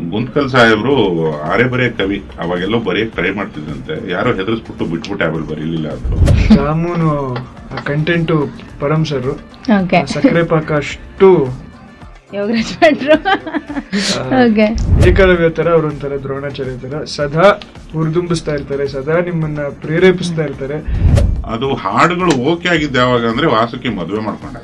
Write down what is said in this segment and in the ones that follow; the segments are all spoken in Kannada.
ಗುಂತ್ಕಲ್ ಸಾಹೇಬ್ರು ಆರೆ ಬರೆಯ ಕವಿ ಅವಾಗೆಲ್ಲೋ ಬರೆಯಕ್ ಟ್ರೈ ಮಾಡ್ತಿದ್ರಂತೆ, ಯಾರೋ ಹೆದರ್ಸ್ಬಿಟ್ಟು ಬಿಟ್ಬಿಟ್ಟು ಆಮೇಲೆ ಬರೀಲಿಲ್ಲ ಅಂದ್ರು. ಜಾಮೂನು ಕಂಟೆಂಟು ಪರಂ ಸರ್, ಸಕ್ಕರೆ ಪಾಕ ಅಷ್ಟು ಯೋಗರಾಜ್ ಭಟ್ರು. ಏಕಲವ್ಯ ತರ ಅವರೊಂಥರ ದ್ರೋಣಾಚಾರ್ಯ ತರ ಸದಾ ಹುರಿದುಂಬಿಸ್ತಾ ಇರ್ತಾರೆ, ಸದಾ ನಿಮ್ಮನ್ನ ಪ್ರೇರೇಪಿಸ್ತಾ ಇರ್ತಾರೆ. ಅದು ಹಾಡುಗಳು ಓಕೆ ಆಗಿದ್ದು ಯಾವಾಗ ಅಂದ್ರೆ ವಾಸುಕಿ ಮದುವೆ ಮಾಡ್ಕೊಂಡಾಗ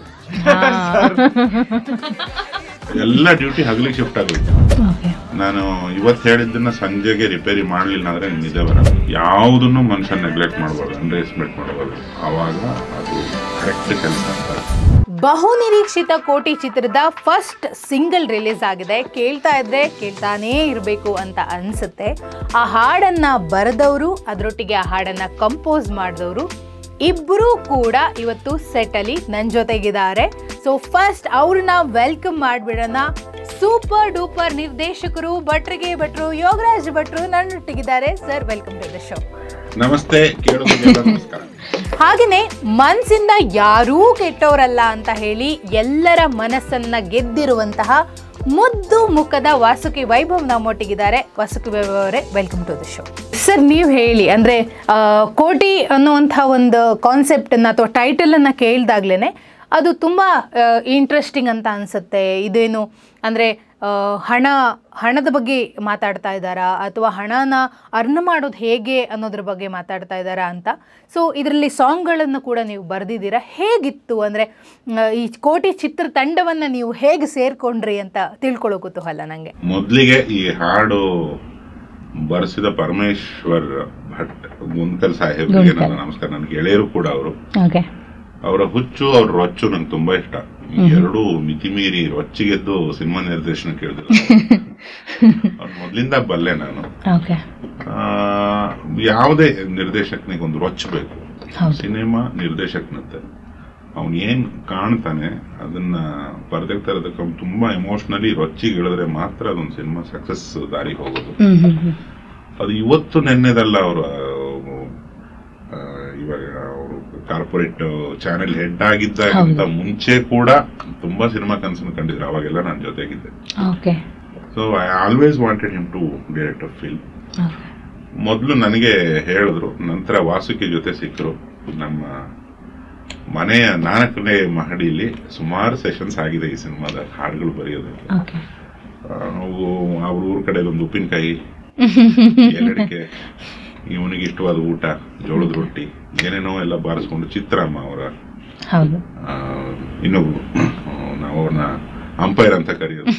ಎಲ್ಲ ಡ್ಯೂಟಿ ಹಗಲಿಗೆ ಶಿಫ್ಟ್ ಆಗುತ್ತೆ. ನಾನು ಇವತ್ತು ಹೇಳಿದ್ದನ್ನ ಸಂಜೆಗೆ ರಿಪೇರಿ ಮಾಡ್ಲಿಲ್ಲ ಅಂದ್ರೆ ನಿಜ ಬರಲ್ಲ. ಯಾವುದನ್ನು ಮನುಷ್ಯ ನೆಗ್ಲೆಕ್ಟ್ ಮಾಡಬಾರ್ದು, ಅಂಡರ್ ಎಸ್ಟಿಮೇಟ್ ಮಾಡಬಾರ್ದು. ಆವಾಗ ಅದು ಕರೆಕ್ಟ್ ಕೆಲಸ ಅಂತ. ಬಹುನಿರೀಕ್ಷಿತ ಕೋಟಿ ಚಿತ್ರದ ಫಸ್ಟ್ ಸಿಂಗಲ್ ರಿಲೀಸ್ ಆಗಿದೆ. ಕೇಳ್ತಾ ಇದ್ರೆ ಕೇಳ್ತಾನೇ ಇರಬೇಕು ಅಂತ ಅನ್ಸುತ್ತೆ. ಆ ಹಾಡನ್ನ ಬರೆದವರು, ಅದರೊಟ್ಟಿಗೆ ಆ ಹಾಡನ್ನ ಕಂಪೋಸ್ ಮಾಡಿದವರು ಇಬ್ಬರೂ ಕೂಡ ಇವತ್ತು ಸೆಟ್ ಅಲ್ಲಿ ನನ್ನ ಜೊತೆಗಿದ್ದಾರೆ. ಸೊ ಫಸ್ಟ್ ಅವ್ರನ್ನ ವೆಲ್ಕಮ್ ಮಾಡ್ಬಿಡೋಣ. ಸೂಪರ್ ಡೂಪರ್ ನಿರ್ದೇಶಕರು ಭಟ್ರು ಯೋಗರಾಜ್ ಭಟ್ರು ನನ್ನೊಟ್ಟಿಗಿದ್ದಾರೆ. Sir, welcome to the show. ನಮಸ್ತೆ. ಹಾಗೇನೆ ಮನ್ಸಿಂದ ಯಾರೂ ಕೆಟ್ಟವರಲ್ಲ ಅಂತ ಹೇಳಿ ಎಲ್ಲರ ಮನಸ್ಸನ್ನ ಗೆದ್ದಿರುವಂತಹ ಮುದ್ದು ಮುಖದ ವಾಸುಕಿ ವೈಭವ್ ನಮ್ಮೊಟ್ಟಿಗಿದ್ದಾರೆ. ವಾಸುಕಿ ವೈಭವ್ ಅವರೇ, welcome to the show. Sir, ನೀವು ಹೇಳಿ, ಅಂದ್ರೆ ಕೋಟಿ ಅನ್ನುವಂಥ ಒಂದು ಕಾನ್ಸೆಪ್ಟ್ ಅನ್ನ ಅಥವಾ ಟೈಟಲ್ ಅನ್ನ ಕೇಳಿದಾಗ್ಲೇನೆ ಅದು ತುಂಬಾ ಇಂಟ್ರೆಸ್ಟಿಂಗ್ ಅಂತ ಅನ್ಸುತ್ತೆ. ಇದೇನು ಅಂದ್ರೆ ಹಣದ ಬಗ್ಗೆ ಮಾತಾಡ್ತಾ ಇದ್ದಾರಾ ಅಥವಾ ಹಣನ ಅರ್ನ್ ಮಾಡೋದು ಹೇಗೆ ಅನ್ನೋದ್ರ ಬಗ್ಗೆ ಮಾತಾಡ್ತಾ ಇದ್ದಾರಾ ಅಂತ. ಸೊ ಇದರಲ್ಲಿ ಸಾಂಗ್ಗಳನ್ನು ಕೂಡ ನೀವು ಬರೆದಿದ್ದೀರಾ. ಹೇಗಿತ್ತು ಅಂದರೆ ಈ ಕೋಟಿ ಚಿತ್ರತಂಡವನ್ನು ನೀವು ಹೇಗೆ ಸೇರ್ಕೊಂಡ್ರಿ ಅಂತ ತಿಳ್ಕೊಳ್ಳೋ ಕುತೂಹಲ ನನಗೆ. ಮೊದಲಿಗೆ ಈ ಹಾಡು ಬರೆಸಿದ ಪರಮೇಶ್ವರ್ ಭಟ್ ಗುಂತ್ಕಲ್ ಸಾಹೇಬ್ರಿಗೆ ನನ್ನ ನಮಸ್ಕಾರ. ನನ್ನ ಗೆಳೆಯರು ಕೂಡ ಅವರು. ಅವರ ಹುಚ್ಚು, ಅವ್ರ ರೊಚ್ಚು ನಂಗೆ ತುಂಬಾ ಇಷ್ಟ. ಎರಡೂ ಮಿತಿಮೀರಿ ರೊಚ್ಚಿಗೆದ್ದು ಸಿನಿಮಾ ನಿರ್ದೇಶನ ಕೇಳಿದ್ರು. ಅವ್ರ ಮೊದ್ಲಿಂದ ಬಲ್ಲೆ ನಾನು. ಯಾವುದೇ ನಿರ್ದೇಶಕನಿಗೆ ಒಂದು ರೊಚ್ಚ ಬೇಕು. ಸಿನಿಮಾ ನಿರ್ದೇಶಕನಂತೆ ಅವನ್ ಏನ್ ಕಾಣ್ತಾನೆ ಅದನ್ನ ಪರದೆಗೆ ತರೋದಕ್ಕೆ ಅವ್ನು ತುಂಬಾ ಎಮೋಷನಲಿ ರೊಚ್ಚಿಗೆ ಇಳಿದ್ರೆ ಮಾತ್ರ ಅದೊಂದು ಸಿನಿಮಾ ಸಕ್ಸಸ್ ದಾರಿ ಹೋಗೋದು. ಅದು ಇವತ್ತು ನೆನ್ನೆದಲ್ಲ. ಅವರು ಇವಾಗ ಅವರು ಕಾರ್ಪೊರೇಟ್ ಚಾನೆಲ್ ಹೆಡ್ ಆಗಿದ್ದಾಗಿಂತ ಮುಂಚೆ ಕೂಡ ತುಂಬಾ ಸಿನಿಮಾ ಕನಸನ್ನು ಕಂಡಿದ್ರು. ಅವಾಗೆಲ್ಲ ನನ್ನ ಜೊತೆಗಿದ್ದೆ. So I always wanted him to direct a film. ಮೊದಲು ನನಗೆ ಹೇಳಿದ್ರು, ನಂತರ ವಾಸುಕಿ ಜೊತೆ ಸಿಕ್ಕರು. ನಮ್ಮ ಮನೆಯ 4ನೇ ಮಹಡಿಯಲ್ಲಿ ಸುಮಾರು ಸೆಷನ್ಸ್ ಆಗಿದೆ ಈ ಸಿನಿಮಾದ ಹಾಡುಗಳು ಬರೆಯೋದಕ್ಕೆ. ನಾವು ಅವ್ರ ಊರ್ ಕಡೆ ಒಂದು ಉಪ್ಪಿನಕಾಯಿ, ಏಲಡಿಕೆ, ಇವನಿಗೆ ಇಷ್ಟವಾದ ಊಟ, ಜೋಳದ ರೊಟ್ಟಿ, ಏನೇನೋ ಎಲ್ಲ ಬಾರಿಸ್ಕೊಂಡು ಚಿತ್ರಮ್ಮ ಅವರ ಇನ್ನೊಬ್ರು, ನಾವು ಅವ್ರನ್ನ ಅಂಪೈರ್ ಅಂತ ಕರೆಯೋದು.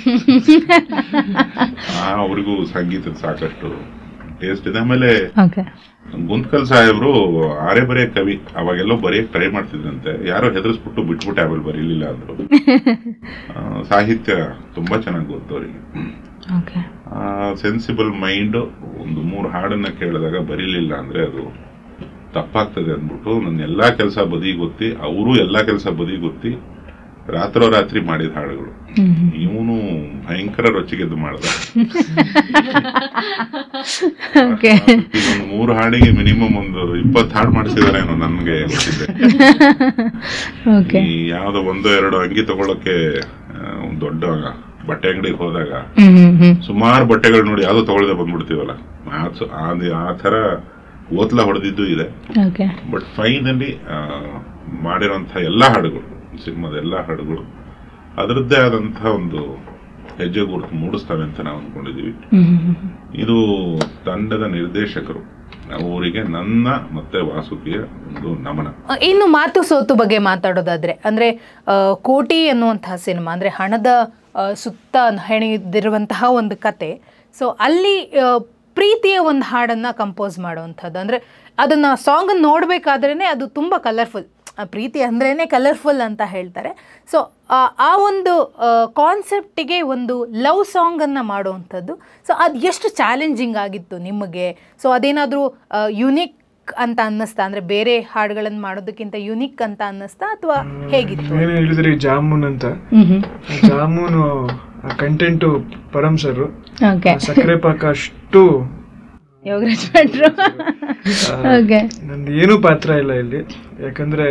ಅವ್ರಿಗೂ ಸಂಗೀತದ ಸಾಕಷ್ಟು ಟೇಸ್ಟ್ ಇದೆ. ಆಮೇಲೆ ಗುಂತ್ಕಲ್ ಸಾಹೇಬ್ರು ಆರೆ ಬರೆಯ ಕವಿ ಅವಾಗೆಲ್ಲೋ ಬರೆಯಕ್ ಟ್ರೈ ಮಾಡ್ತಿದ್ರಂತೆ, ಯಾರೋ ಹೆದರ್ಸ್ಬಿಟ್ಟು ಬಿಟ್ಬಿಟ್ಟು ಆಮೇಲೆ ಬರೀಲಿಲ್ಲ ಅಂದ್ರು. ಸಾಹಿತ್ಯ ತುಂಬಾ ಚೆನ್ನಾಗಿ ಗೊತ್ತು ಅವರಿಗೆ. Sensible mind. ಒಂದು 3 ಹಾಡನ್ನ ಕೇಳಿದಾಗ ಬರೀಲಿಲ್ಲ ಅಂದ್ರೆ ಅದು ತಪ್ಪಾಗ್ತದೆ ಅಂದ್ಬಿಟ್ಟು ನನ್ನ ಎಲ್ಲಾ ಕೆಲಸ ಬದಿ ಗೊತ್ತಿ, ಅವರು ಎಲ್ಲಾ ಕೆಲಸ ಬದಿ ಗೊತ್ತಿ ರಾತ್ರೋರಾತ್ರಿ ಮಾಡಿದ ಹಾಡುಗಳು. ಇವನು ಭಯಂಕರ ರೊಚ್ಚಿಗೆದ್ದು ಮಾಡ್ದ. 3 ಹಾಡಿಗೆ ಮಿನಿಮಮ್ ಒಂದು 20 ಹಾಡು ಮಾಡಿಸಿದಾರೇನೋ ನನ್ಗೆ ಗೊತ್ತಿದೆ. ಯಾವ್ದೋ 1-2 ಅಂಗಿ ತಗೊಳಕ್ಕೆ ದೊಡ್ಡ ಬಟ್ಟೆ ಅಂಗಡಿಗೆ ಹೋದಾಗ ಸುಮಾರು ಬಟ್ಟೆಗಳು ನೋಡಿ ಯಾವ್ದೋ ತಗೊಳ್ದೆ ಬಂದ್ಬಿಡ್ತೀವಲ್ಲ, ಆ ತರ ಓತ್ಲ ಹೊಡೆದಿದ್ದು ಇದೆ. ಬಟ್ ಫೈನಲಿ ಮಾಡಿರೋಂಥ ಎಲ್ಲಾ ಹಾಡುಗಳು, ಸಿನಿಮಾದ ಎಲ್ಲಾ ಹಾಡುಗಳು ಅದರದ್ದೇ ಆದಂತಹ ಒಂದು ಹೆಜ್ಜೆ ಗುರುತು ಮೂಡಿಸ್ತವೆ ಅಂತ ನಾವು ಅಂದ್ಕೊಂಡಿದೀವಿ. ಇದು ತಂಡದ ನಿರ್ದೇಶಕರು, ಅವರಿಗೆ ನನ್ನ ಮತ್ತೆ ವಾಸುಕಿಯ ಒಂದು ನಮನ. ಇನ್ನು ಮಾತು ಸೋತು ಬಗ್ಗೆ ಮಾತಾಡೋದಾದ್ರೆ, ಅಂದ್ರೆ ಕೋಟಿ ಅನ್ನುವಂತಹ ಸಿನಿಮಾ ಅಂದ್ರೆ ಹಣದ ಸುತ್ತ ಹೆಣೆದಿರುವಂತಹ ಒಂದು ಕತೆ. ಸೊ ಅಲ್ಲಿ ಪ್ರೀತಿಯ ಒಂದು ಹಾಡನ್ನ ಕಂಪೋಸ್ ಮಾಡುವಂಥದ್ದು, ಅಂದ್ರೆ ಅದನ್ನ ಸಾಂಗ್ ನೋಡ್ಬೇಕಾದ್ರೇನೆ ಅದು ತುಂಬಾ ಕಲರ್ಫುಲ್. ಪ್ರೀತಿ ಅಂದ್ರೇನೆ ಕಲರ್ಫುಲ್ ಅಂತ ಹೇಳ್ತಾರೆ. ಸೊ ಆ ಒಂದು ಕಾನ್ಸೆಪ್ಟಿಗೆ ಒಂದು ಲವ್ ಸಾಂಗ್ ಅನ್ನ ಮಾಡುವಂಥದ್ದು. ಸೊ ಅದು ಎಷ್ಟು ಚಾಲೆಂಜಿಂಗ್ ಆಗಿತ್ತು ನಿಮಗೆ? ಸೊ ಅದೇನಾದ್ರೂ ಯುನಿಕ್ ಅಂತ ಅನ್ನಿಸ್ತಾ, ಅಂದ್ರೆ ಬೇರೆ ಹಾಡುಗಳನ್ನು ಮಾಡೋದಕ್ಕಿಂತ ಯುನಿಕ್ ಅಂತ ಅನ್ನಿಸ್ತಾ ಅಥವಾ ಹೇಗಿತ್ತು? ಏನು ಹೇಳಿದ್ರಿ ಜಾಮೂನ್ ಅಂತ, ಜಾಮೂನು ಕಂಟೆಂಟು ಪರಂ ಸರ್, ಸಕ್ಕರೆ ಪಾಕ ಅಷ್ಟು ಯೋಗರಾಜ್ ಭಟ್ರು. ನಂದು ಏನೂ ಪಾತ್ರ ಇಲ್ಲ ಇಲ್ಲಿ. ಯಾಕಂದ್ರೆ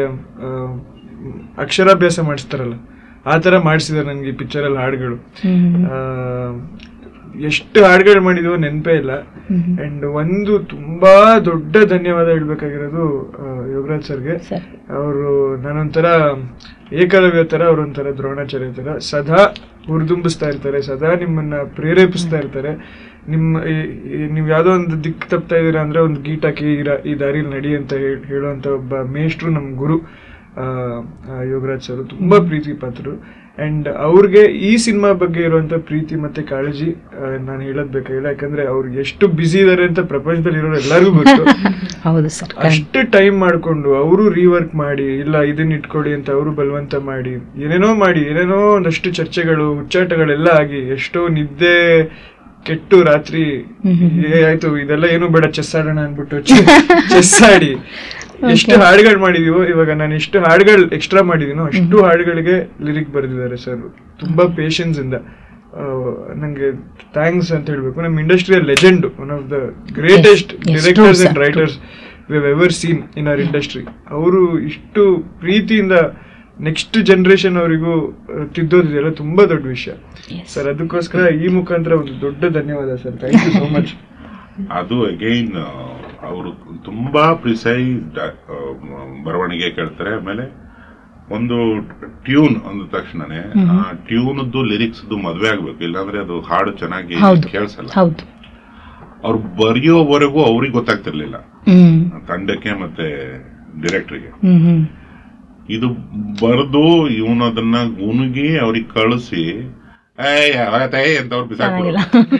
ಅಕ್ಷರಾಭ್ಯಾಸ ಮಾಡಿಸ್ತಾರಲ್ಲ ಆ ತರ ಮಾಡಿಸಿದಾರೆ ನನಗೆ ಈ ಪಿಕ್ಚರಲ್ಲಿ ಹಾಡುಗಳು. ಎಷ್ಟು ಹಾಡುಗಳು ಮಾಡಿದ್ವೋ ನೆನಪೇ ಇಲ್ಲ. ಅಂಡ್ ಒಂದು ತುಂಬಾ ದೊಡ್ಡ ಧನ್ಯವಾದ ಹೇಳ್ಬೇಕಾಗಿರೋದು ಯೋಗರಾಜ್ ಸರ್ಗೆ. ಅವರು ನಾನೊಂಥರ ಏಕಲವ್ಯ ತರ, ಅವರೊಂಥರ ದ್ರೋಣಾಚಾರ್ಯ ತರ ಸದಾ ಹುರಿದುಂಬಿಸ್ತಾ ಇರ್ತಾರೆ, ಸದಾ ನಿಮ್ಮನ್ನ ಪ್ರೇರೇಪಿಸ್ತಾ ಇರ್ತಾರೆ. ನೀವ್ ಯಾವ್ದೋ ಒಂದು ದಿಕ್ಕು ತಪ್ತಾ ಇದೀರಾ ಅಂದ್ರೆ ಒಂದು ಗೀಟಾಕಿ ಈ ದಾರಿಲಿ ನಡಿ ಅಂತ ಹೇಳುವಂತ ಒಬ್ಬ ಮೇಷ್ಟ್ರು, ನಮ್ ಗುರು ಯೋಗರಾಜ್ ಸರ್ ತುಂಬಾ ಪ್ರೀತಿ ಪಾತ್ರರು. ಅಂಡ್ ಅವ್ರಿಗೆ ಈ ಸಿನಿಮಾ ಬಗ್ಗೆ ಇರುವಂತ ಪ್ರೀತಿ ಮತ್ತೆ ಕಾಳಜಿ ನಾನು ಹೇಳೋದ್ ಬೇಕಾಗಿಲ್ಲ, ಯಾಕಂದ್ರೆ ಅವ್ರು ಎಷ್ಟು ಬಿಸಿ ಇದಾರೆ ಅಂತ ಪ್ರಪಂಚದಲ್ಲಿ ಇರೋರು ಎಲ್ಲರಿಗೂ ಗೊತ್ತು. ಅಷ್ಟು ಟೈಮ್ ಮಾಡ್ಕೊಂಡು ಅವರು ರೀವರ್ಕ್ ಮಾಡಿ, ಇಲ್ಲ ಇದನ್ನ ಇಟ್ಕೊಡಿ ಅಂತ ಅವರು ಬಲವಂತ ಮಾಡಿ, ಏನೇನೋ ಒಂದಷ್ಟು ಚರ್ಚೆಗಳು ಹುಚ್ಚಾಟಗಳೆಲ್ಲ ಆಗಿ, ಎಷ್ಟೋ ನಿದ್ದೆ ಕೆಟ್ಟು ರಾತ್ರಿ ಆಯ್ತು ಇದೆಲ್ಲ ಏನು ಬೇಡ ಚೆಸ್ ಆಡೋಣ ಅನ್ಬಿಟ್ಟು ಚೆಸ್ ಆಡಿ ಎಷ್ಟು ಹಾಡುಗಳು ಮಾಡಿದೀವೋ. ಇವಾಗ ನಾನು ಎಷ್ಟು ಹಾಡುಗಳು ಎಕ್ಸ್ಟ್ರಾ ಮಾಡಿದೀನೋ ಅಷ್ಟು ಹಾಡುಗಳಿಗೆ ಲಿರಿಕ್ ಬರೆದಿದ್ದಾರೆ ಸರ್, ತುಂಬಾ ಪೇಷನ್ಸ್ ಇಂದ. ನಂಗೆ ಥ್ಯಾಂಕ್ಸ್ ಅಂತ ಹೇಳ್ಬೇಕು. ನಮ್ಮ industrial legend, one of the greatest directors and writers we have ever seen in our industry. ಅವರು ಇಷ್ಟು ಪ್ರೀತಿಯಿಂದ ನೆಕ್ಸ್ಟ್ ಜನರೇಷನ್ ಅವರಿಗೂ ತಿದ್ದೋದಿದೆಯಲ್ಲ ತುಂಬಾ ದೊಡ್ಡ ವಿಷಯ ಸರ್. ಅದಕ್ಕೋಸ್ಕರ ಈ ಮುಖಾಂತರ ಒಂದು ದೊಡ್ಡ ಧನ್ಯವಾದ sir. Thank you so much. ಅದು ಅಗೈನ್ ಅವರು ತುಂಬಾ ಪ್ರಿಸೈಸ್ ಬರವಣಿಗೆ ಕೇಳ್ತಾರೆ. ಆಮೇಲೆ ಒಂದು ಟ್ಯೂನ್ ಅಂದ ತಕ್ಷಣನೇ ಆ ಟ್ಯೂನ್ದು ಲಿರಿಕ್ಸ್ ಮದ್ವೆ ಆಗ್ಬೇಕು, ಇಲ್ಲಾಂದ್ರೆ ಅದು ಹಾಡು ಚೆನ್ನಾಗಿ ಕೇಳಿಸಲ್ಲ. ಅವ್ರು ಬರೆಯೋವರೆಗೂ ಅವ್ರಿಗೆ ಗೊತ್ತಾಗ್ತಿರ್ಲಿಲ್ಲ, ತಂಡಕ್ಕೆ ಮತ್ತೆ ಡೈರೆಕ್ಟರ್ಗೆ. ಇದು ಬರೆದು ಇವನದನ್ನ ಗುನುಗಿ ಅವ್ರಿಗೆ ಕಳಿಸಿ ಅಂತ ಅವ್ರು ಬಿಸಾಕ್ಬಿಡ,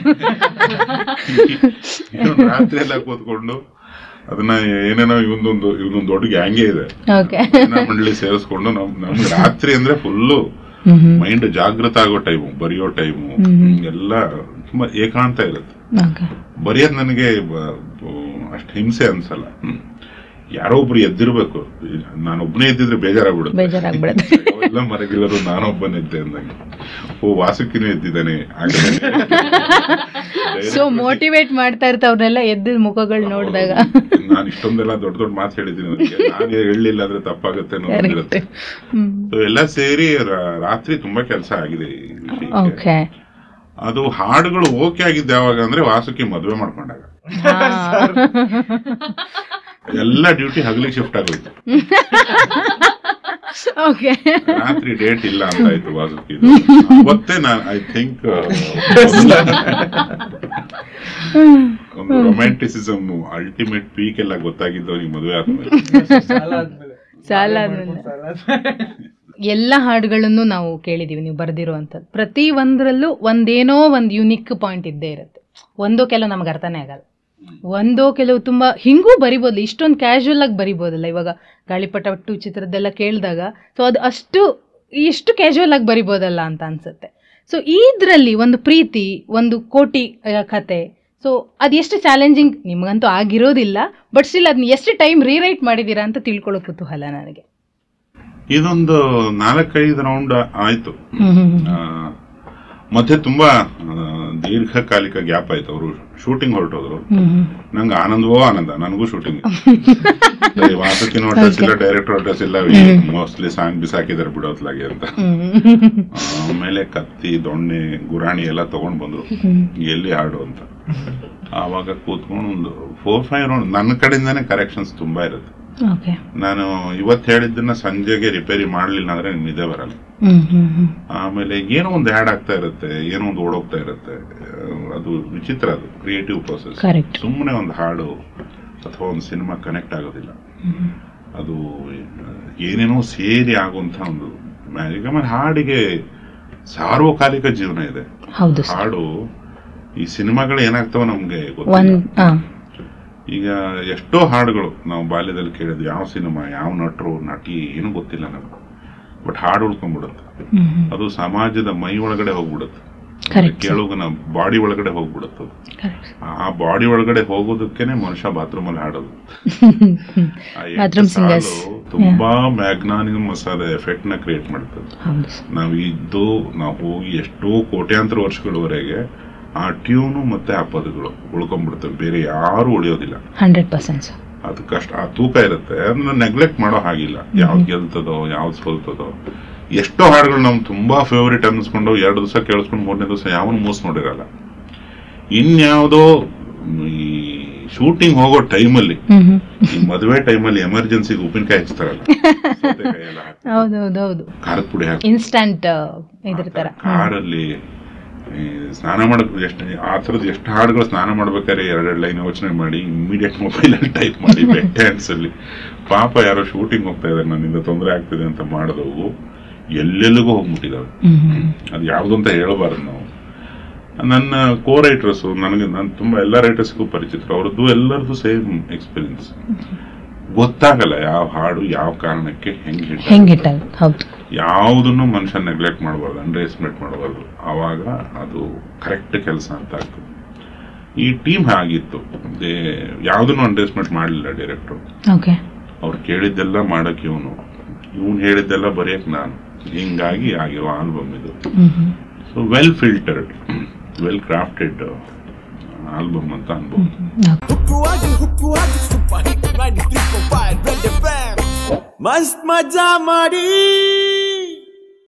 ರಾತ್ರಿ ಎಲ್ಲ ಕೂತ್ಕೊಂಡು ಅದನ್ನ ಏನೇನೋ ಇವನೊಂದು ದೊಡ್ಡ ಗ್ಯಾಂಗೇ ಇದೆ ಮಂಡಳಿ ಸೇರಿಸ್ಕೊಂಡು ನಮ್ಗೆ ರಾತ್ರಿ ಅಂದ್ರೆ ಫುಲ್ಲು ಮೈಂಡ್ ಜಾಗೃತ ಆಗೋ ಟೈಮು, ಬರೆಯೋ ಟೈಮು ಎಲ್ಲ ತುಂಬಾ ಏಕಾಂತ ಇರುತ್ತೆ. ಬರೆಯೋದ್ ನನಗೆ ಅಷ್ಟು ಹಿಂಸೆ ಅನ್ಸಲ್ಲ. ಯಾರೋ ಒಬ್ರು ಎದ್ದಿರ್ಬೇಕು, ನಾನೊಬ್ಬನೇ ಎದ್ದಿದ್ರೆ ಬೇಜಾರಾಗ್ಬಿಡುತ್ತೆ. ಎಲ್ಲ ಮರಗಿಲ್ಲರು ನಾನೊಬ್ಬನೇ ಎದ್ದೆ ಅಂದಂಗೆ, ಓ ವಾಸುಕಿನೂ ಎದ್ದಿದ್ದಾನೆ. ಸೊ ಮೋಟಿವೇಟ್ ಮಾಡ್ತಾ ಇರ್ತಾವ್ರನ್ನೆಲ್ಲ ಎದ್ದ ಮುಖಗಳು ನೋಡಿದಾಗ ನಾನು ಇಷ್ಟೊಂದೆಲ್ಲ ದೊಡ್ಡ ಮಾತು ಹೇಳಿದ್ದೀನಿ, ನಾನು ಹೇಳಲಿಲ್ಲ ಅಂದ್ರೆ ತಪ್ಪಾಗುತ್ತೆ ಅನ್ನೋದಿರುತ್ತೆ. ಎಲ್ಲ ಸೇರಿ ರಾತ್ರಿ ತುಂಬಾ ಕೆಲಸ ಆಗಿದೆ ಈ ವಿಷಯಕ್ಕೆ. ಅದು ಹಾಡುಗಳು ಓಕೆ ಆಗಿದ್ದೆ ಯಾವಾಗ ಅಂದ್ರೆ ವಾಸುಕಿ ಮದ್ವೆ ಮಾಡ್ಕೊಂಡಾಗ ಎಲ್ಲ ಡ್ಯೂಟಿ ಹಗಲಿಗೆ ಶಿಫ್ಟ್ ಆಗೋಯ್ತು. ರಾತ್ರಿ ಡೇಟ್ ಇಲ್ಲ ಅಂತ ಆಯ್ತು ವಾಸುಕಿ. ಅವತ್ತೇ ಐ ಥಿಂಕ್ ಒಂದು ರೊಮ್ಯಾಂಟಿಸಿಸಮ್ ಅಲ್ಟಿಮೇಟ್ ಪೀಕ್ ಎಲ್ಲ ಗೊತ್ತಾಗಿದ್ದು ಈ ಮದುವೆ ಆದ್ಮೇಲೆ. ಎಲ್ಲ ಹಾಡುಗಳನ್ನು ನಾವು ಕೇಳಿದೀವಿ ನೀವು ಬರೆದಿರುವಂಥದ್ದು. ಪ್ರತಿ ಒಂದರಲ್ಲೂ ಒಂದೇನೋ ಒಂದು ಯುನಿಕ್ ಪಾಯಿಂಟ್ ಇದ್ದೇ ಇರುತ್ತೆ. ಒಂದೋ ಕೆಲವು ನಮ್ಗೆ ಅರ್ಥನೇ ಆಗಲ್ಲ, ಒಂದೋ ಕೆಲವು ತುಂಬಾ ಹಿಂಗೂ ಬರಿಬೋದು, ಇಷ್ಟೊಂದು ಕ್ಯಾಶುವಲ್ ಆಗಿ ಬರಿಬೋದಲ್ಲ. ಇವಾಗ ಗಾಳಿಪಟ 2 ಚಿತ್ರದ್ದೆಲ್ಲ ಕೇಳಿದಾಗ ಸೊ ಅದು ಎಷ್ಟು ಕ್ಯಾಶುವಲ್ ಆಗಿ ಬರಿಬೋದಲ್ಲ ಅಂತ ಅನ್ಸುತ್ತೆ. ಸೊ ಇದ್ರಲ್ಲಿ ಒಂದು ಪ್ರೀತಿ, ಒಂದು ಕೋಟಿ ಕತೆ, ಸೊ ಅದು ಎಷ್ಟು ಚಾಲೆಂಜಿಂಗ್ ನಿಮ್ಗಂತೂ ಆಗಿರೋದಿಲ್ಲ, ಬಟ್ ಸ್ಟಿಲ್ ಅದನ್ನ ಎಷ್ಟು ಟೈಮ್ ರೀರೈಟ್ ಮಾಡಿದೀರಾ ಅಂತ ತಿಳ್ಕೊಳ್ಳೋ ಕುತೂಹಲ ನನಗೆ. ಇದೊಂದು 4-5 ರೌಂಡ್ ಆಯ್ತು. ಮತ್ತೆ ತುಂಬಾ ದೀರ್ಘಕಾಲಿಕ ಗ್ಯಾಪ್ ಆಯ್ತು. ಅವರು ಶೂಟಿಂಗ್ ಹೊರಟೋದ್ರು, ನಂಗೆ ಆನಂದವೋ ಆನಂದ, ನನಗೂ ಶೂಟಿಂಗ್. ವಾಸುಕಿನೂ ಅಡ್ರೆಸ್ ಇಲ್ಲ, ಡೈರೆಕ್ಟರ್ ಅಡ್ರೆಸ್ ಇಲ್ಲ, ಮೋಸ್ಟ್ಲಿ ಸಾಂಗ್ ಬಿಸಾಕಿದಾರೆ ಬಿಡೋತ್ಲಾಗೆ ಅಂತ. ಆಮೇಲೆ ಕತ್ತಿ, ದೊಣ್ಣೆ, ಗುರಾಣಿ ಎಲ್ಲ ತಗೊಂಡ್ ಬಂದ್ರು, ಎಲ್ಲಿ ಹಾಡು ಅಂತ. ಆವಾಗ ಕೂತ್ಕೊಂಡು ಒಂದು 4-5 ರೌಂಡ್ ನನ್ನ ಕಡೆಯಿಂದಾನೆ ಕರೆಕ್ಷನ್ಸ್ ತುಂಬಾ ಇರುತ್ತೆ. ನಾನು ಇವತ್ತು ಹೇಳಿದ್ದನ್ನ ಸಂಜೆಗೆ ರಿಪೇರಿ ಮಾಡ್ಲಿಲ್ಲ ಅಂದ್ರೆ ನಿದ್ದೆ ಬರಲ್ಲ. ಆಮೇಲೆ ಏನೋ ಒಂದು ಆ್ಯಡ್ ಆಗ್ತಾ ಇರುತ್ತೆ, ಏನೋ ಒಂದು ಓಡೋಗ್ತಾ ಇರುತ್ತೆ. ಅದು ವಿಚಿತ್ರ, ಅದು ಕ್ರಿಯೇಟಿವ್ ಪ್ರೊಸೆಸ್. ಸುಮ್ಮನೆ ಒಂದು ಹಾಡು ಅಥವಾ ಒಂದು ಸಿನಿಮಾ ಕನೆಕ್ಟ್ ಆಗೋದಿಲ್ಲ, ಅದು ಏನೇನೋ ಸೇರಿ ಆಗುವಂತ ಒಂದು ಮ್ಯಾಜಿಕ್. ಆಮೇಲೆ ಹಾಡಿಗೆ ಸಾರ್ವಕಾಲಿಕ ಜೀವನ ಇದೆ. ಹಾಡು ಈ ಸಿನಿಮಾಗಳು ಏನಾಗ್ತಾವ ನಮ್ಗೆ ಗೊತ್ತಿಲ್ಲ. ಈಗ ಎಷ್ಟೋ ಹಾಡುಗಳು ನಾವು ಬಾಲ್ಯದಲ್ಲಿ ಕೇಳಿದ್ವಿ, ಯಾವ ಸಿನಿಮಾ, ಯಾವ ನಟರು, ನಟಿ ಏನು ಗೊತ್ತಿಲ್ಲ ನಮ್ಗೆ, ಬಟ್ ಹಾಡು ಉಳ್ಕೊಂಡ್ಬಿಡುತ್ತೆ. ಅದು ಸಮಾಜದ ಮೈ ಒಳಗಡೆ ಹೋಗ್ಬಿಡುತ್ತೆ, ಕೇಳುಗನ ಬಾಡಿ ಒಳಗಡೆ ಹೋಗ್ಬಿಡುತ್ತೆ. ಆ ಬಾಡಿ ಒಳಗಡೆ ಹೋಗೋದಕ್ಕೇನೆ ಮನುಷ್ಯ ಬಾತ್ರೂಮ್ ಅಲ್ಲಿ ಹಾಡೋದು. ತುಂಬಾ ಮ್ಯಾಗ್ನಾನಿಮಸ್ ಆದ ಎಫೆಕ್ಟ್ ನ ಕ್ರಿಯೇಟ್ ಮಾಡ್ತದೆ. ನಾವು ಹೋಗಿ ಎಷ್ಟೋ ಕೋಟ್ಯಾಂತರ ವರ್ಷಗಳವರೆಗೆ ಆ ಟ್ಯೂನು ಮತ್ತೆ ಆ ಪದಗಳು ಉಳ್ಕೊಂಡ್ಬಿಡ್ತವೆ, ಬೇರೆ ಯಾರು ಉಳಿಯೋದಿಲ್ಲ. 100% ಅದು ಕಷ್ಟ, ಆ ತೂಕ ಇರುತ್ತೆ, ಅದನ್ನ ನೆಗ್ಲೆಕ್ಟ್ ಮಾಡೋ ಹಾಗಿಲ್ಲ. ಯಾವ್ದು ಗೆಲ್ತದೋ ಯಾವ್ದು ಸೋಲ್ತದೋ. ಎಷ್ಟೋ ಹಾಡುಗಳು ನಮ್ ತುಂಬಾ ಫೇವರೇಟ್ ಅನ್ನಿಸ್ಕೊಂಡು 2 ದಿವಸ ಕೇಳಿಸ್ಕೊಂಡು 3ನೇ ದಿವಸ ಯಾವನು ಮೂಸ್ ನೋಡಿರಲ್ಲ. ಇನ್ಯಾವುದೋ ಈ ಶೂಟಿಂಗ್ ಹೋಗೋ ಟೈಮಲ್ಲಿ, ಈ ಮದುವೆ ಟೈಮಲ್ಲಿ ಎಮರ್ಜೆನ್ಸಿಗೆ ಉಪ್ಪಿನಕಾಯಿ ಹಚ್ತಾರಲ್ಲ, ಖಾರದ ಪುಡಿ ಹಾಕಿ ಇನ್ಸ್ಟಂಟ್ ಕಾರಲ್ಲಿ ಸ್ನಾನ ಮಾಡಕ್ ಆ ಥರದ್ದು ಎಷ್ಟು ಹಾಡುಗಳು ಸ್ನಾನ ಮಾಡ್ಬೇಕಾದ್ರೆ 2 ಲೈನ್ ಯೋಚನೆ ಮಾಡಿ ಇಮಿಡಿಯೇಟ್ ಮೊಬೈಲ್ ಅಲ್ಲಿ ಟೈಪ್ ಮಾಡಿ ಹ್ಯಾಂಡ್ಸ್ ಅಲ್ಲಿ ಪಾಪ ಯಾರೋ ಶೂಟಿಂಗ್ ಹೋಗ್ತಾ ಇದಾರೆ, ನನ್ನಿಂದ ತೊಂದರೆ ಆಗ್ತಿದೆ ಅಂತ ಮಾಡಿದವು ಎಲ್ಲೆಲ್ಲಿಗೂ ಹೋಗ್ಬಿಟ್ಟಿದಾವೆ. ಅದು ಯಾವ್ದು ಅಂತ ಹೇಳಬಾರ್ದು ನಾವು. ನನ್ನ ಕೋ ರೈಟರ್ಸು ನಾನು ತುಂಬಾ ಎಲ್ಲ ರೈಟರ್ಸ್ಗೂ ಪರಿಚಿತರು, ಅವ್ರದ್ದು ಎಲ್ಲರದ್ದು ಸೇಮ್ ಎಕ್ಸ್ಪೀರಿಯನ್ಸ್. ಗೊತ್ತಾಗಲ್ಲ ಯಾವ ಹಾಡು ಯಾವ ಕಾರಣಕ್ಕೆ ಹೆಂಗೆ ಯಾವುದನ್ನು ಮನುಷ್ಯ ನೆಗ್ಲೆಕ್ಟ್ ಮಾಡಬಾರ್ದು, ಅಂಡರ್ ಎಸ್ಟಿಮೇಟ್ ಮಾಡಬಾರ್ದು. ಆವಾಗ ಅದು ಕರೆಕ್ಟ್ ಕೆಲಸ ಅಂತ ಆಗ್ತದೆ. ಈ ಟೀಮ್ ಆಗಿತ್ತು, ಯಾವುದನ್ನು ಅಂಡರ್ ಎಸ್ಟಿಮೇಟ್ ಮಾಡಲಿಲ್ಲ ಡೈರೆಕ್ಟರ್. ಅವ್ರು ಕೇಳಿದ್ದೆಲ್ಲ ಮಾಡಕ್ ಇವನು ಹೇಳಿದ್ದೆಲ್ಲ ಬರೆಯಕ್ ನಾನು, ಹಿಂಗಾಗಿ ಆಗಿರೋ ಆಲ್ಬಮ್ ಇದು. So well filtered, well crafted album ಅಂತ ಅನ್ಬೋದು. ಮಸ್ತ್ ಮಜಾ ಮಾಡಿ